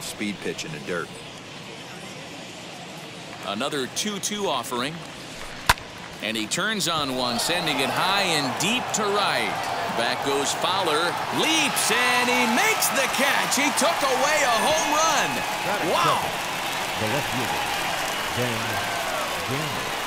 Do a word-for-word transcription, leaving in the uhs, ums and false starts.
Speed pitch in the dirt. Another two two offering. And he turns on one, sending it high and deep to right. Back goes Fowler, leaps, and he makes the catch. He took away a home run. Wow. The left fielder, Dan Gamble.